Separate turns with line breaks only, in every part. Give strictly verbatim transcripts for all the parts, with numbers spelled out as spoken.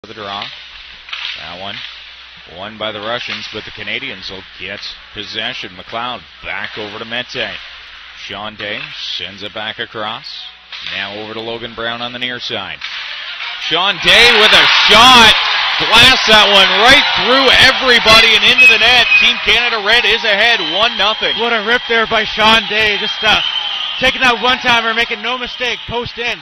the draw. That one won by the Russians, but the Canadians will get possession. McLeod back over to Mete. Sean Day sends it back across. Now over to Logan Brown on the near side. Sean Day with a shot. Blasts that one right through everybody and into the net. Team Canada Red is ahead one nothing.
What a rip there by Sean Day. Just uh, taking that one-timer, making no mistake, post in.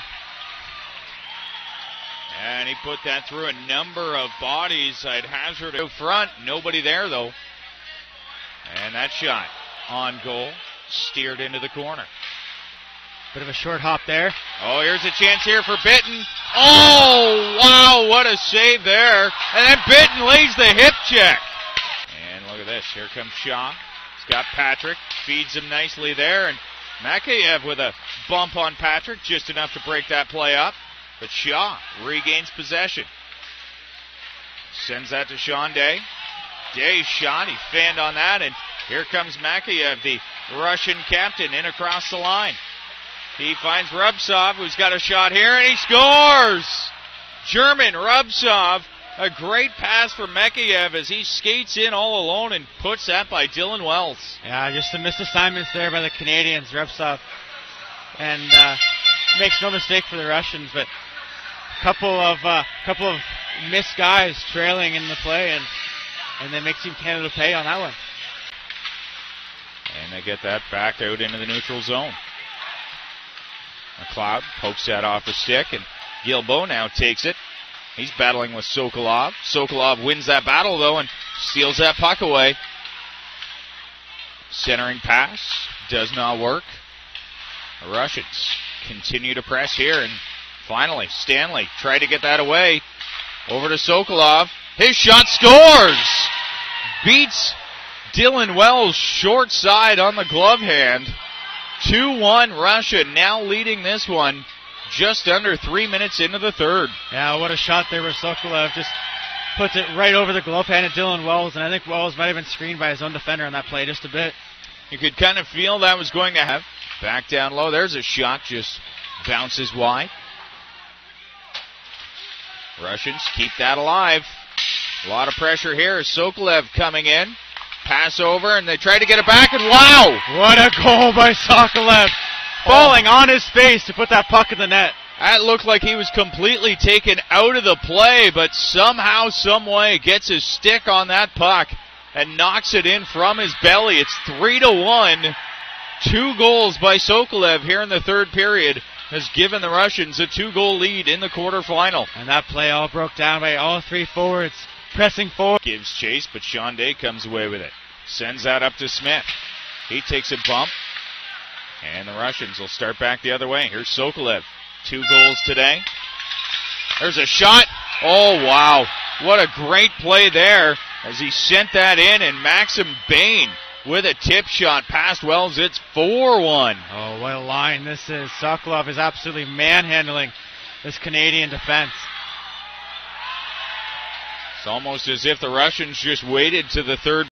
And he put that through a number of bodies. I'd hazard out front. Nobody there, though. And that shot on goal. Steered into the corner.
Bit of a short hop there.
Oh, here's a chance here for Bitton. Oh, wow, what a save there. And then Bitton lays the hip check. And look at this. Here comes Shaw. He's got Patrick. Feeds him nicely there. And Makayev with a bump on Patrick. Just enough to break that play up. But Shaw regains possession. Sends that to Sean Day. Day shot. He fanned on that. And here comes Makayev, the Russian captain, in across the line. He finds Rubtsov, who's got a shot here, and he scores! German Rubtsov, a great pass for Makayev as he skates in all alone and puts that by Dylan Wells.
Yeah, just some missed assignments there by the Canadians, Rubtsov. And uh, makes no mistake for the Russians, but a couple of uh, couple of missed guys trailing in the play, and, and they make Team Canada pay on that one.
And they get that back out into the neutral zone. McLeod pokes that off the stick, and Guilbeault now takes it. He's battling with Sokolov. Sokolov wins that battle, though, and steals that puck away. Centering pass does not work. The Russians continue to press here, and finally Stanley tried to get that away. Over to Sokolov. His shot scores! Beats Dylan Wells short side on the glove hand. two one Russia, now leading this one just under three minutes into the third.
Yeah, what a shot there where Sokolov just puts it right over the glove hand of Dylan Wells, and I think Wells might have been screened by his own defender on that play just a bit.
You could kind of feel that was going to have. Back down low, there's a shot, just bounces wide. Russians keep that alive. A lot of pressure here. Sokolov coming in. Pass over, and they try to get it back, and wow!
What a goal by Sokolov. Falling oh. on his face to put that puck in the net.
That looked like he was completely taken out of the play, but somehow, some way, gets his stick on that puck and knocks it in from his belly. It's three to one. Two goals by Sokolov here in the third period has given the Russians a two-goal lead in the quarterfinal.
And that play all broke down by all three forwards. Pressing forward.
Gives chase, but Sean Day comes away with it. Sends that up to Smith. He takes a bump. And the Russians will start back the other way. Here's Sokolov. Two goals today. There's a shot. Oh, wow. What a great play there as he sent that in. And Maxim Bain with a tip shot past Wells. It's four one.
Oh, what a line this is. Sokolov is absolutely manhandling this Canadian defense.
It's almost as if the Russians just waited to the third